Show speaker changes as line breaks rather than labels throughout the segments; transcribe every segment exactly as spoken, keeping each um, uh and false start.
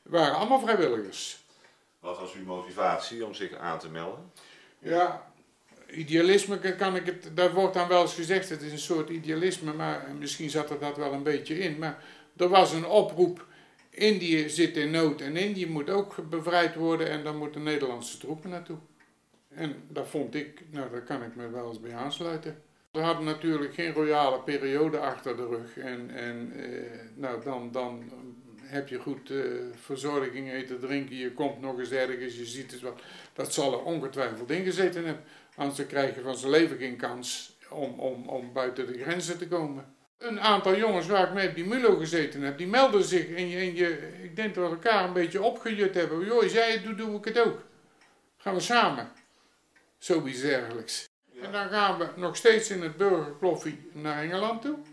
waren allemaal vrijwilligers.
Wat was uw motivatie om zich aan te melden?
Ja, idealisme kan ik het, daar wordt dan wel eens gezegd, het is een soort idealisme, maar misschien zat er dat wel een beetje in. Maar er was een oproep, Indië zit in nood en Indië moet ook bevrijd worden en dan moeten Nederlandse troepen naartoe. En dat vond ik, nou daar kan ik me wel eens bij aansluiten. We hadden natuurlijk geen royale periode achter de rug en, en eh, nou dan, dan heb je goed eh, verzorging, eten, drinken, je komt nog eens ergens, je ziet het wel. Dat zal er ongetwijfeld in gezeten hebben, anders dan krijg je van zijn leven geen kans om, om, om buiten de grenzen te komen. Een aantal jongens waar ik mee op die Mulo gezeten heb, die melden zich en je, en je ik denk dat we elkaar een beetje opgejut hebben. Joh, als jij het doet, doe ik het ook. Gaan we samen. Zoiets dergelijks. Ja. En dan gaan we nog steeds in het burgerkloffie naar Engeland toe.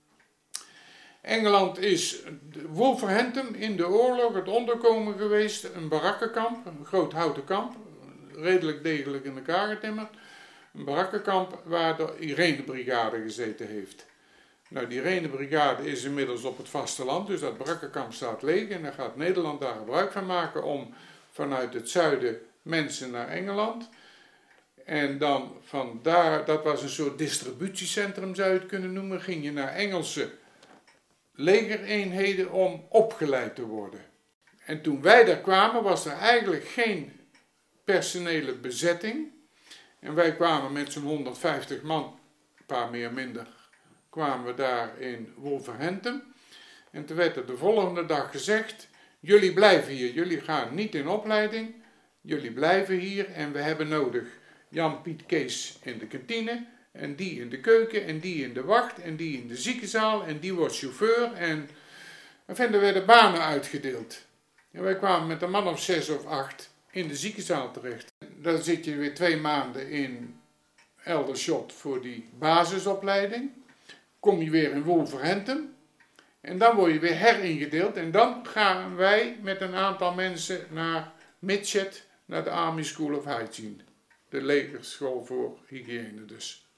Engeland is Wolverhampton in de oorlog het onderkomen geweest, een barakkenkamp, een groot houten kamp, redelijk degelijk in elkaar getimmerd. Een barakkenkamp waar de Irene-brigade gezeten heeft. Nou, die Irene-brigade is inmiddels op het vasteland, dus dat barakkenkamp staat leeg en dan gaat Nederland daar gebruik van maken om vanuit het zuiden mensen naar Engeland. En dan van daar, dat was een soort distributiecentrum zou je het kunnen noemen, ging je naar Engelse legereenheden om opgeleid te worden. En toen wij daar kwamen was er eigenlijk geen personele bezetting. En wij kwamen met zo'n honderdvijftig man, een paar meer minder, kwamen we daar in Wolverhampton. En toen werd er de volgende dag gezegd, jullie blijven hier, jullie gaan niet in opleiding, jullie blijven hier en we hebben nodig Jan, Piet, Kees in de kantine en die in de keuken en die in de wacht en die in de ziekenzaal en die wordt chauffeur en er werden banen uitgedeeld. En wij kwamen met een man of zes of acht in de ziekenzaal terecht. Dan zit je weer twee maanden in Eldershot voor die basisopleiding. Kom je weer in Wolverhampton. En dan word je weer heringedeeld. En dan gaan wij met een aantal mensen naar Mitchett, naar de Army School of Hygiene. De legerschool voor hygiëne dus.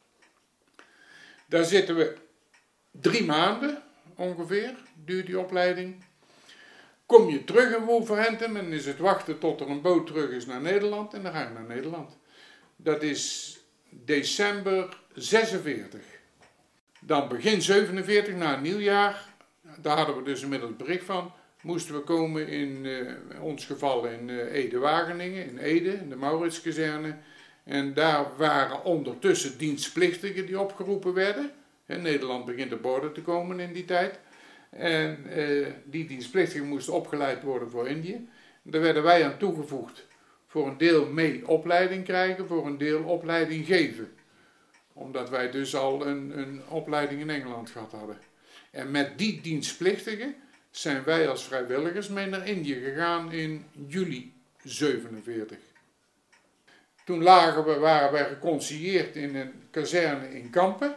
Daar zitten we drie maanden ongeveer, duurt die opleiding. Kom je terug in Wolverhampton en is het wachten tot er een boot terug is naar Nederland en dan ga je naar Nederland. Dat is december zesenveertig. Dan begin zevenenveertig, na een nieuwjaar, daar hadden we dus inmiddels bericht van, moesten we komen in uh, ons geval in uh, Ede-Wageningen, in Ede, in de Mauritskazerne. En daar waren ondertussen dienstplichtigen die opgeroepen werden. In Nederland begint op orde te komen in die tijd. En uh, die dienstplichtigen moesten opgeleid worden voor Indië. Daar werden wij aan toegevoegd. Voor een deel mee opleiding krijgen, voor een deel opleiding geven. Omdat wij dus al een, een opleiding in Engeland gehad hadden. En met die dienstplichtigen zijn wij als vrijwilligers mee naar Indië gegaan in juli zevenenveertig. Toen lagen we, waren wij geconcilieerd in een kazerne in Kampen.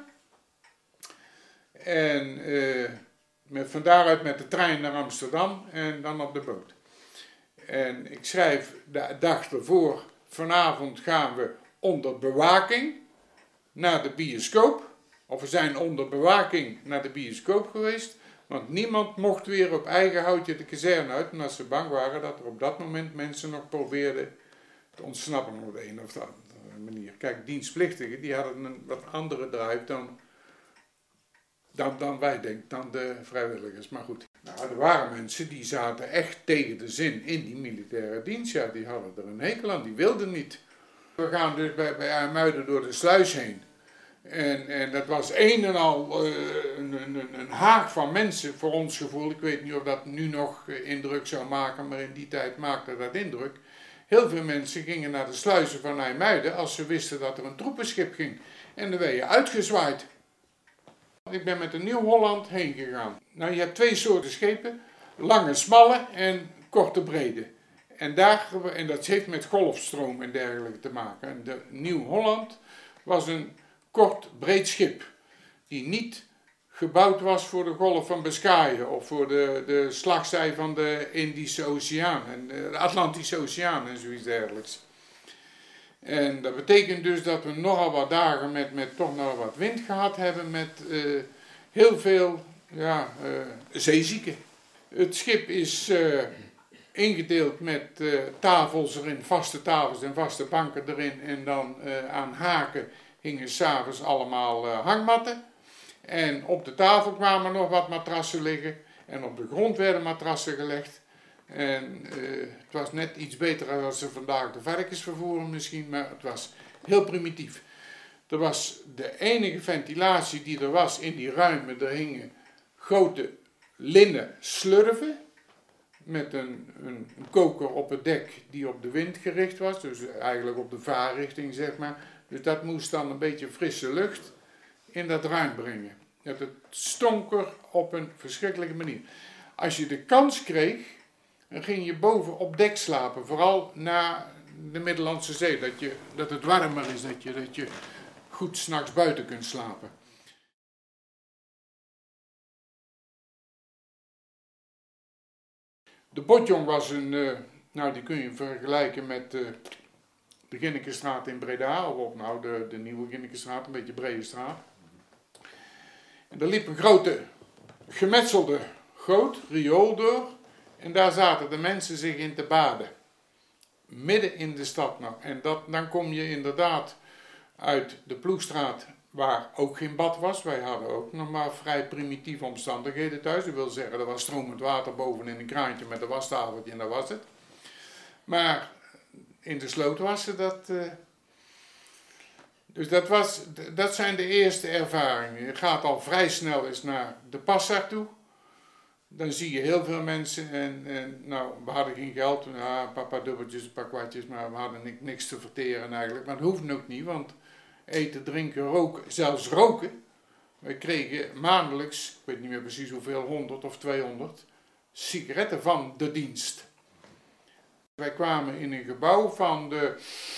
En uh, met, van daaruit met de trein naar Amsterdam en dan op de boot. En ik schrijf de dag ervoor, vanavond gaan we onder bewaking naar de bioscoop. Of we zijn onder bewaking naar de bioscoop geweest. Want niemand mocht weer op eigen houtje de kazerne uit. Omdat ze bang waren dat er op dat moment mensen nog probeerden te ontsnappen op de een of de andere manier. Kijk, dienstplichtigen die hadden een wat andere drive dan, dan, dan wij denken, dan de vrijwilligers. Maar goed, nou, er waren mensen die zaten echt tegen de zin in die militaire dienst. Ja, die hadden er een hekel aan, die wilden niet. We gaan dus bij, bij IJmuiden door de sluis heen. En, en dat was een en al uh, een, een, een haag van mensen voor ons gevoel. Ik weet niet of dat nu nog indruk zou maken, maar in die tijd maakte dat indruk. Heel veel mensen gingen naar de sluizen van IJmuiden als ze wisten dat er een troepenschip ging. En dan werd je uitgezwaaid. Ik ben met een Nieuw-Holland heen gegaan. Nou, je hebt twee soorten schepen. Lange, smalle en korte, brede. En, daar, en dat heeft met golfstroom en dergelijke te maken. En de Nieuw-Holland was een kort, breed schip. Die niet gebouwd was voor de golf van Biscayen of voor de, de slagzij van de Indische Oceaan en de Atlantische Oceaan en zoiets dergelijks. En dat betekent dus dat we nogal wat dagen met, met toch nog wat wind gehad hebben met uh, heel veel ja, uh, zeezieken. Het schip is uh, ingedeeld met uh, tafels erin, vaste tafels en vaste banken erin. En dan uh, aan haken hingen s'avonds allemaal uh, hangmatten. En op de tafel kwamen nog wat matrassen liggen. En op de grond werden matrassen gelegd. En uh, het was net iets beter dan als ze vandaag de varkens vervoeren misschien, maar het was heel primitief. Er was de enige ventilatie die er was in die ruimte, er hingen grote linnen slurven met een, een, een koker op het dek die op de wind gericht was, dus eigenlijk op de vaarrichting zeg maar. Dus dat moest dan een beetje frisse lucht in dat ruim brengen. Het stonk er op een verschrikkelijke manier. Als je de kans kreeg, dan ging je boven op dek slapen, vooral na de Middellandse Zee, dat, je, dat het warmer is, dat je, dat je goed 's nachts buiten kunt slapen. De Botjong was een, uh, nou die kun je vergelijken met uh, de Ginnekenstraat in Breda, of nou de, de nieuwe Ginnekenstraat, een beetje brede straat. En er liep een grote gemetselde goot, riool door, en daar zaten de mensen zich in te baden. Midden in de stad nog. En dat, dan kom je inderdaad uit de Ploegstraat, waar ook geen bad was. Wij hadden ook nog maar vrij primitieve omstandigheden thuis. Dat wil zeggen, er was stromend water boven in een kraantje met een wastafeltje en dat was het. Maar in de sloot wassen, dat... Uh... Dus dat, was, dat zijn de eerste ervaringen. Je gaat al vrij snel eens naar de Passar toe. Dan zie je heel veel mensen en, en nou, we hadden geen geld, ja, een paar, paar dubbeltjes, een paar kwartjes, maar we hadden niks te verteren eigenlijk. Maar dat hoefde ook niet, want eten, drinken, roken, zelfs roken. We kregen maandelijks, ik weet niet meer precies hoeveel, honderd of tweehonderd sigaretten van de dienst. Wij kwamen in een gebouw van de,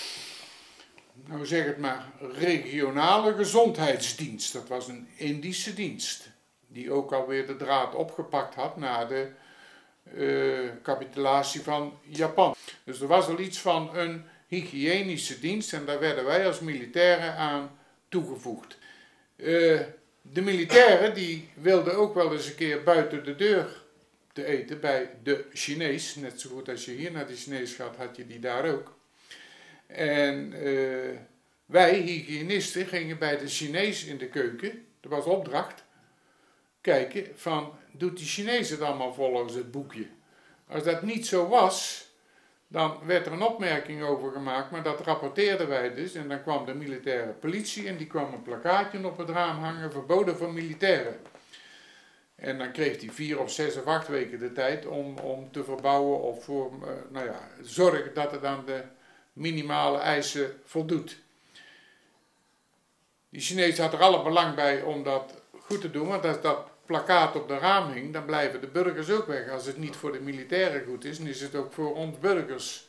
nou zeg het maar, regionale gezondheidsdienst. Dat was een Indische dienst, die ook alweer de draad opgepakt had na de uh, capitulatie van Japan. Dus er was al iets van een hygiënische dienst en daar werden wij als militairen aan toegevoegd. Uh, de militairen die wilden ook wel eens een keer buiten de deur te eten bij de Chinees. Net zo goed als je hier naar de Chinees gaat, had je die daar ook. En uh, wij, hygiënisten, gingen bij de Chinees in de keuken, dat was opdracht, kijken van, doet die Chinees het allemaal volgens het boekje? Als dat niet zo was, dan werd er een opmerking over gemaakt, maar dat rapporteerden wij dus. En dan kwam de militaire politie en die kwam een plakkaatje op het raam hangen, verboden voor militairen. En dan kreeg hij vier of zes of acht weken de tijd om, om te verbouwen of voor, uh, nou ja, zorgen dat het aan de minimale eisen voldoet. Die Chinees had er alle belang bij om dat goed te doen, want als dat plakkaat op de raam hing, dan blijven de burgers ook weg. Als het niet voor de militairen goed is, dan is het ook voor ons burgers.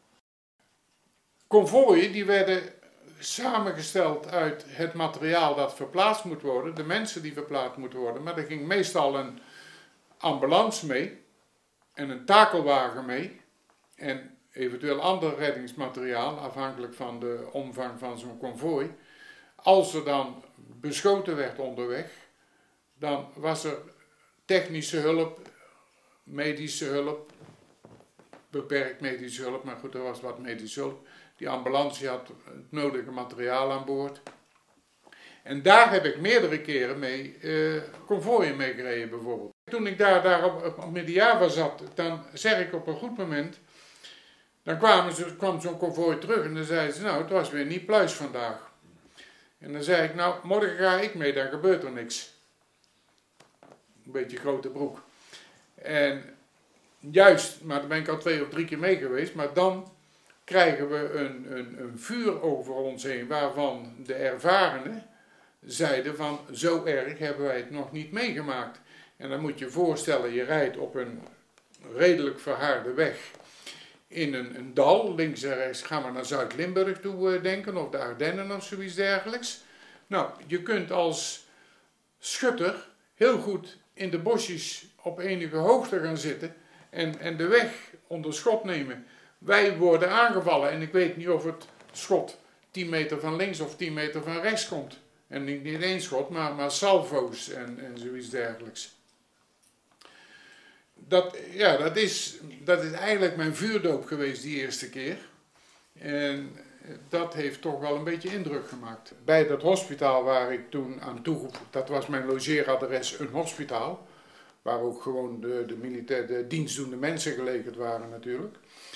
Konvooien die werden samengesteld uit het materiaal dat verplaatst moet worden, de mensen die verplaatst moeten worden, maar er ging meestal een ambulance mee en een takelwagen mee en eventueel ander reddingsmateriaal, afhankelijk van de omvang van zo'n konvooi. Als er dan beschoten werd onderweg, dan was er technische hulp, medische hulp, beperkt medische hulp, maar goed, er was wat medische hulp. Die ambulance had het nodige materiaal aan boord. En daar heb ik meerdere keren mee uh, konvooien mee gereden bijvoorbeeld. Toen ik daar, daar op, op Mediava zat, dan zeg ik op een goed moment, dan kwamen ze, kwam zo'n konvooi terug en dan zeiden ze, nou het was weer niet pluis vandaag. En dan zei ik, nou morgen ga ik mee, dan gebeurt er niks. Een beetje grote broek. En juist, maar daar ben ik al twee of drie keer mee geweest, maar dan krijgen we een, een, een vuur over ons heen waarvan de ervarenen zeiden van zo erg hebben wij het nog niet meegemaakt. En dan moet je je voorstellen, je rijdt op een redelijk verharde weg in een, een dal, links en rechts gaan we naar Zuid-Limburg toe uh, denken, of de Ardennen of zoiets dergelijks. Nou, je kunt als schutter heel goed in de bosjes op enige hoogte gaan zitten en, en de weg onder schot nemen. Wij worden aangevallen en ik weet niet of het schot tien meter van links of tien meter van rechts komt. En niet, niet één schot, maar, maar salvo's en, en zoiets dergelijks. dat, ja, dat, is, dat is eigenlijk mijn vuurdoop geweest die eerste keer. En dat heeft toch wel een beetje indruk gemaakt. Bij dat hospitaal waar ik toen aan toegevoegd, dat was mijn logeeradres, een hospitaal. Waar ook gewoon de, de, militair, de dienstdoende mensen gelegerd waren natuurlijk.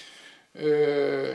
Uh,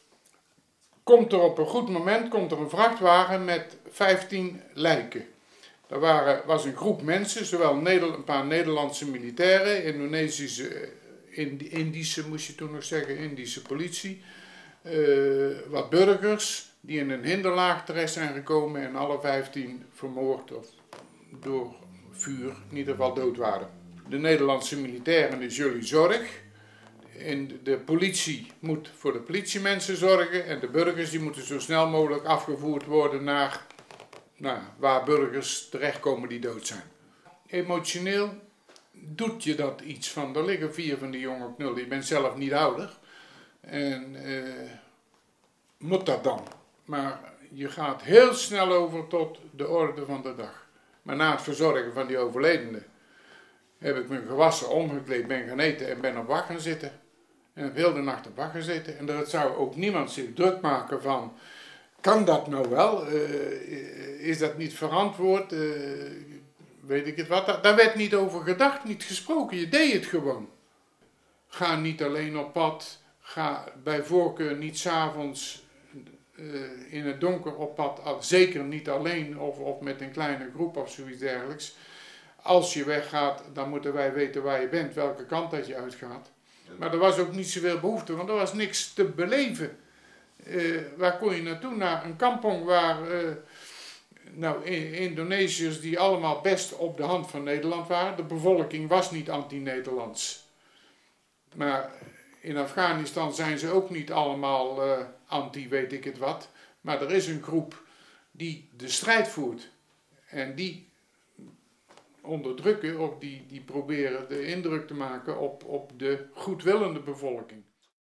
komt er op een goed moment komt er een vrachtwagen met vijftien lijken. Er waren, was een groep mensen, zowel Neder, een paar Nederlandse militairen, Indonesische, Indische moest je toen nog zeggen, Indische politie. Uh, wat burgers die in een hinderlaag terecht zijn gekomen en alle vijftien vermoord of door vuur in ieder geval dood waren. De Nederlandse militairen is jullie zorg. En de politie moet voor de politiemensen zorgen en de burgers die moeten zo snel mogelijk afgevoerd worden naar nou, waar burgers terechtkomen die dood zijn. Emotioneel doet je dat iets van. Er liggen vier van die jonge knullen. Je bent zelf niet ouder. En uh, moet dat dan. Maar je gaat heel snel over tot de orde van de dag. Maar na het verzorgen van die overledenen heb ik me gewassen, omgekleed, ben gaan eten en ben op wacht gaan zitten. En heb heel de nacht op wacht gaan zitten. En er zou ook niemand zich druk maken van, kan dat nou wel? Uh, is dat niet verantwoord? Uh, weet ik het wat? Daar werd niet over gedacht, niet gesproken. Je deed het gewoon. Ga niet alleen op pad. Ga bij voorkeur niet 's avonds uh, in het donker op pad. Zeker niet alleen of, of met een kleine groep of zoiets dergelijks. Als je weggaat, dan moeten wij weten waar je bent, welke kant dat je uitgaat. Maar er was ook niet zoveel behoefte, want er was niks te beleven. Uh, waar kon je naartoe? Naar een kampong waar uh, nou, Indonesiërs die allemaal best op de hand van Nederland waren. De bevolking was niet anti-Nederlands. Maar in Afghanistan zijn ze ook niet allemaal uh, anti weet ik het wat. Maar er is een groep die de strijd voert. En die onderdrukken of die, die proberen de indruk te maken op, op de goedwillende bevolking.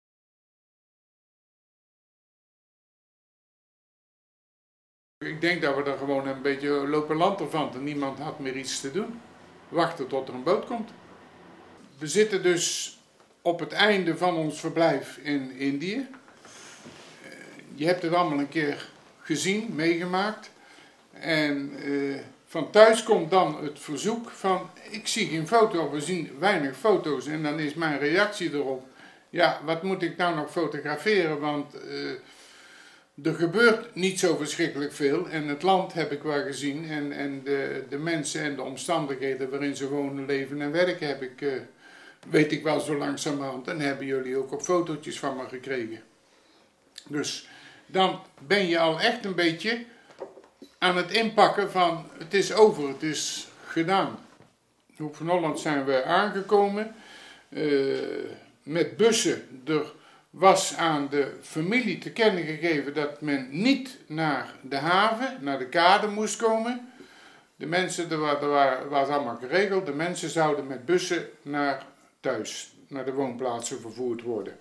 Ik denk dat we er gewoon een beetje lopen lanterfanten. Niemand had meer iets te doen. Wachten tot er een boot komt. We zitten dus op het einde van ons verblijf in Indië. Je hebt het allemaal een keer gezien, meegemaakt. En uh, van thuis komt dan het verzoek van, ik zie geen foto, we zien weinig foto's. En dan is mijn reactie erop, ja, wat moet ik nou nog fotograferen, want uh, er gebeurt niet zo verschrikkelijk veel. En het land heb ik wel gezien en, en de, de mensen en de omstandigheden waarin ze wonen, leven en werken heb ik, uh, weet ik wel zo langzamerhand. En hebben jullie ook op fotootjes van me gekregen. Dus dan ben je al echt een beetje aan het inpakken van het is over, het is gedaan. Hoek van Holland zijn we aangekomen uh, met bussen. Er was aan de familie te kennen gegeven dat men niet naar de haven, naar de kade moest komen. De mensen, er was allemaal geregeld, de mensen zouden met bussen naar thuis, naar de woonplaatsen vervoerd worden.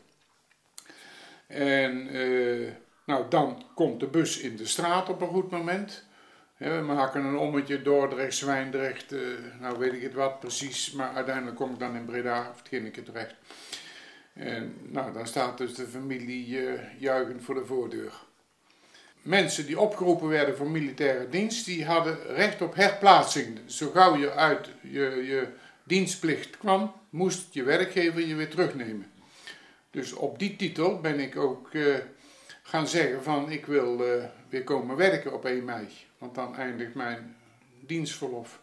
En uh, nou, dan komt de bus in de straat op een goed moment. Ja, we maken een ommetje Dordrecht, Zwijndrecht, uh, nou weet ik het wat precies, maar uiteindelijk kom ik dan in Breda of Ginneke terecht. En nou, dan staat dus de familie uh, juichend voor de voordeur. Mensen die opgeroepen werden voor militaire dienst, die hadden recht op herplaatsing. Zo gauw je uit je, je dienstplicht kwam, moest je werkgever je weer terugnemen. Dus op die titel ben ik ook uh, gaan zeggen van ik wil uh, weer komen werken op één mei. Want dan eindigt mijn dienstverlof.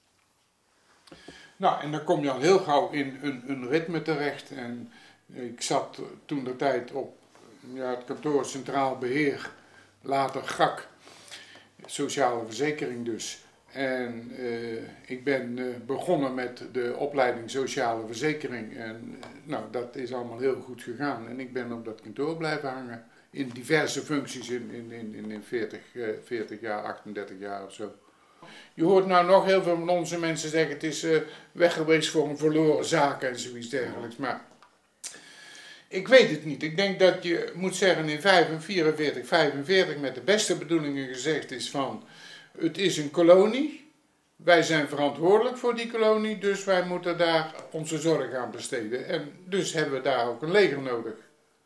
Nou, en dan kom je al heel gauw in een, een ritme terecht. En ik zat toen de tijd op ja, het kantoor Centraal Beheer, later G A K, sociale verzekering dus. En uh, ik ben uh, begonnen met de opleiding sociale verzekering. En uh, nou, dat is allemaal heel goed gegaan. En ik ben op dat kantoor blijven hangen. In diverse functies in, in, in, in veertig, uh, veertig jaar, achtendertig jaar of zo. Je hoort nou nog heel veel van onze mensen zeggen het is uh, weg geweest voor een verloren zaak en zoiets dergelijks. Maar ik weet het niet. Ik denk dat je moet zeggen in vierenveertig, vijfenveertig met de beste bedoelingen gezegd is van het is een kolonie. wij zijn verantwoordelijk voor die kolonie, dus wij moeten daar onze zorg aan besteden. En dus hebben we daar ook een leger nodig.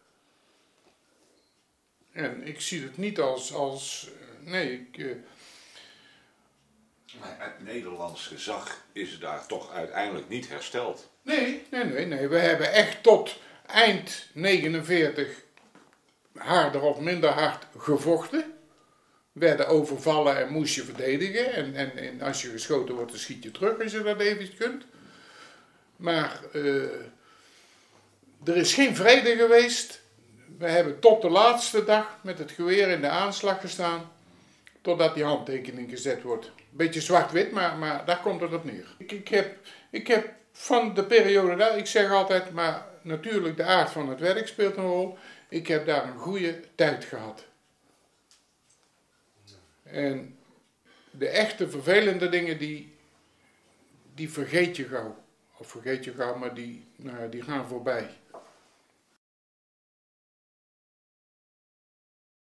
En ik zie het niet als, als nee, ik... Uh...
Maar het Nederlands gezag is daar toch uiteindelijk niet hersteld.
Nee, nee, nee, nee. We hebben echt tot eind negenenveertig harder of minder hard gevochten. Werden overvallen en moest je verdedigen. En, en, en als je geschoten wordt, dan schiet je terug als je dat even kunt. Maar uh, er is geen vrede geweest. We hebben tot de laatste dag met het geweer in de aanslag gestaan. Totdat die handtekening gezet wordt. Beetje zwart-wit, maar, maar daar komt het op neer. Ik, ik, heb, ik heb van de periode daar, ik zeg altijd, maar natuurlijk de aard van het werk speelt een rol. Ik heb daar een goede tijd gehad. En de echte vervelende dingen, die, die vergeet je gauw. Of vergeet je gauw, maar die, nou, die gaan voorbij.